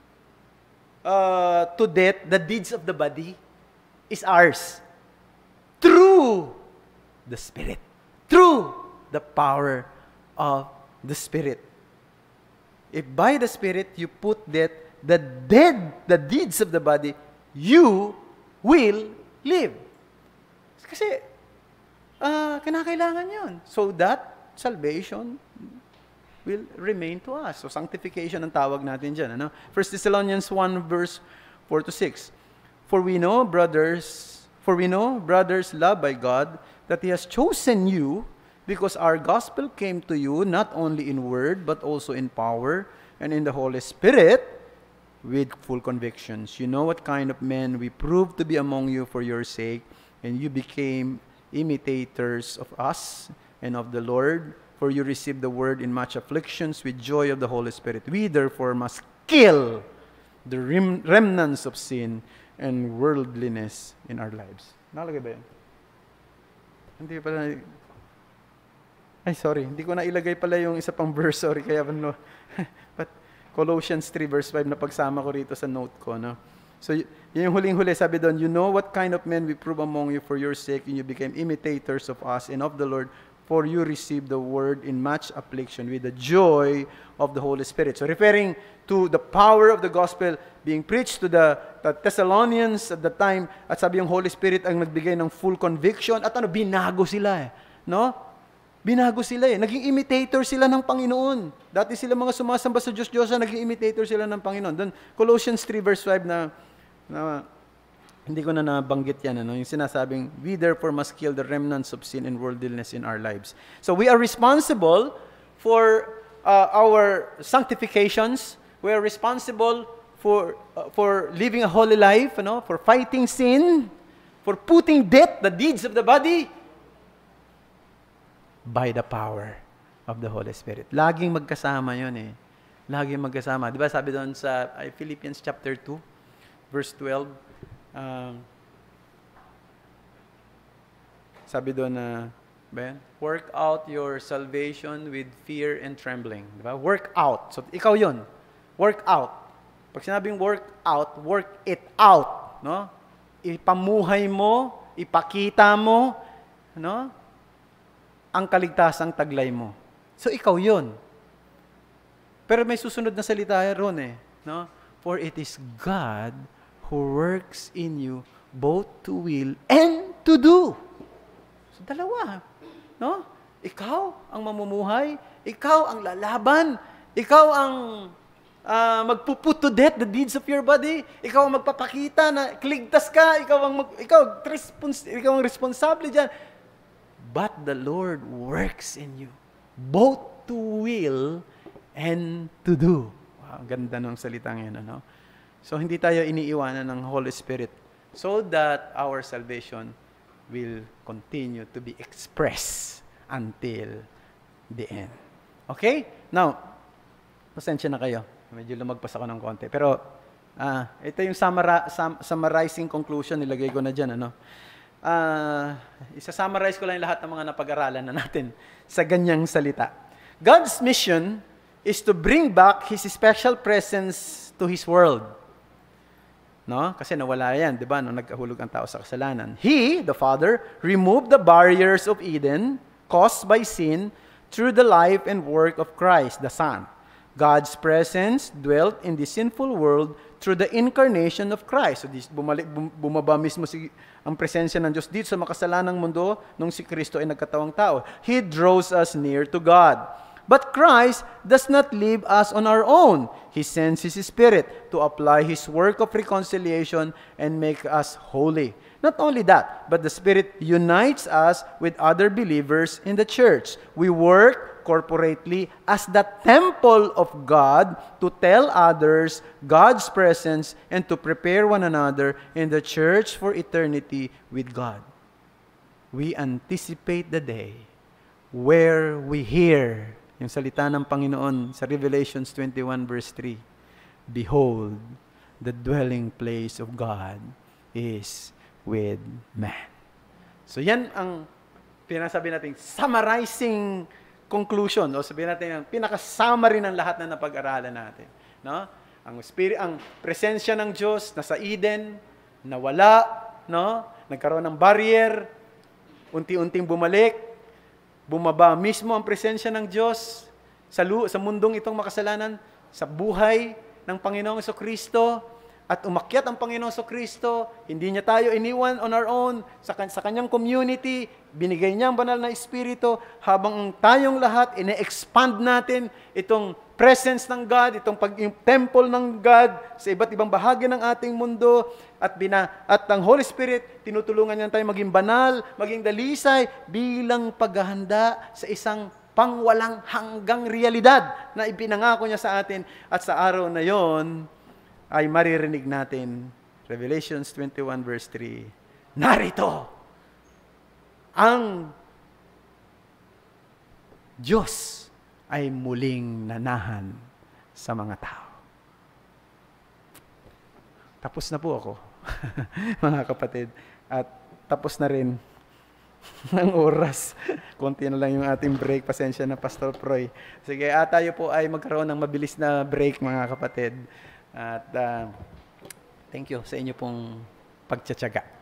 to death, the deeds of the body, is ours. Through the Spirit. Through the power of the Spirit. If by the Spirit you put death, the deeds of the body, you will live. Kasi, kinakailangan yun. So that salvation will remain to us. So sanctification ang tawag natin dyan. Ano? 1 Thessalonians 1 verse 4-6. For we know, brothers, loved by God, that He has chosen you, because our gospel came to you not only in word, but also in power and in the Holy Spirit, with full convictions. You know what kind of men we proved to be among you for your sake, and you became imitators of us and of the Lord, for you received the word in much afflictions with joy of the Holy Spirit. We therefore must kill the remnants of sin and worldliness in our lives. Nalagay ba yun? Hindi pala. Ay, sorry. Hindi ko na ilagay pala yung isa pang verse. Sorry. Kaya no. But Colossians 3 verse 5 na pagsama ko rito sa note ko. No? So, yun yung huling-huli. Sabi doon, you know what kind of men we prove among you for your sake, and you became imitators of us and of the Lord, for you received the word in much affliction with the joy of the Holy Spirit. So, referring to the power of the gospel being preached to the Thessalonians at the time, at sabi yung Holy Spirit ang nagbigay ng full conviction, at binago sila eh. No? Binago sila eh. Naging imitator sila ng Panginoon. Dati sila mga sumasamba sa Diyos-Diyosa, naging imitator sila ng Panginoon. Then, Colossians 3 verse 5 na Na, hindi ko na nabanggit yan, yung sinasabing, we therefore must kill the remnants of sin and worldliness in our lives. So we are responsible for our sanctifications. We are responsible for living a holy life, for fighting sin, for putting death, the deeds of the body, by the power of the Holy Spirit. Laging magkasama yun Laging magkasama. Di ba sabi doon sa Philippians chapter 2, verse 12, sabi doon work out your salvation with fear and trembling. Di ba? Work out. So, ikaw yun. Work out. Pag sinabing work out, work it out. Ipamuhay mo, ipakita mo, ang kaligtasang taglay mo. So, ikaw yun. Pero may susunod na salita ron For it is God who works in you both to will and to do. So, dalawa. Ikaw ang mamumuhay, ikaw ang lalaban, ikaw ang magpuput to death the deeds of your body, ikaw ang magpapakita na ligtas ka, ikaw ang responsable diyan. But the Lord works in you both to will and to do. Wow, ganda ng salitang yan, So, hindi tayo iniiwanan ng Holy Spirit so that our salvation will continue to be expressed until the end. Okay? Now, pasensya na kayo. Medyo lumagpas ako ng konti. Pero, ito yung summarizing conclusion, nilagay ko na dyan, isa-summarize ko lang lahat ng mga napag-aralan na natin sa ganyang salita. God's mission is to bring back His special presence to His world. Kasi nawala yan, di ba, nung nagkahulog ang tao sa kasalanan. He, the Father, removed the barriers of Eden caused by sin through the life and work of Christ, the Son. God's presence dwelt in the sinful world through the incarnation of Christ. So, bumaba mismo ang presensya ng Diyos dito sa makasalanang mundo nung si Kristo ay nagkatawang tao. He draws us near to God. But Christ does not leave us on our own. He sends His Spirit to apply His work of reconciliation and make us holy. Not only that, but the Spirit unites us with other believers in the church. We work corporately as the temple of God to tell others God's presence and to prepare one another in the church for eternity with God. We anticipate the day where we hear yung salita ng Panginoon sa Revelations 21 verse 3, Behold, the dwelling place of God is with man. So yan ang pinasabi natin, summarizing conclusion, o sabihin natin ang pinaka-summary ng lahat na napag-aralan natin. Ang presensya ng Diyos nasa Eden, nawala, nagkaroon ng barrier, unti-unting bumalik, bumaba mismo ang presensya ng Diyos sa mundong itong makasalanan, sa buhay ng Panginoong Jesucristo, at umakyat ang Panginoong Jesucristo, hindi niya tayo iniwan on our own, sa kanyang community, binigay niya ang banal na Espiritu, habang tayong lahat, ine-expand natin itong presence ng God, yung temple ng God sa iba't ibang bahagi ng ating mundo, at ang Holy Spirit, tinutulungan niya tayo maging banal, maging dalisay, bilang paghahanda sa isang pangwalang hanggang realidad na ipinangako niya sa atin, at sa araw na yon ay maririnig natin, Revelations 21 verse 3, narito ang Diyos ay muling nanahan sa mga tao. Tapos na po ako, mga kapatid, at tapos na rin ng oras. Konti na lang yung ating break. Pasensya na, Pastor Proy. Sige, tayo po ay magkaroon ng mabilis na break, mga kapatid. At thank you sa inyo pong pagtsatsaga.